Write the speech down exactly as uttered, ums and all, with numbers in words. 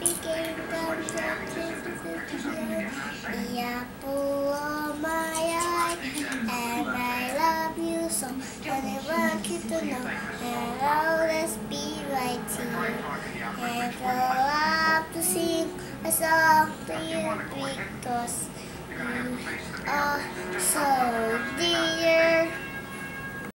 became comes up to the apple of my eye, and I love you so, and I want you to know, and I'll always be right here, and I love to sing a song to you because you are so dear.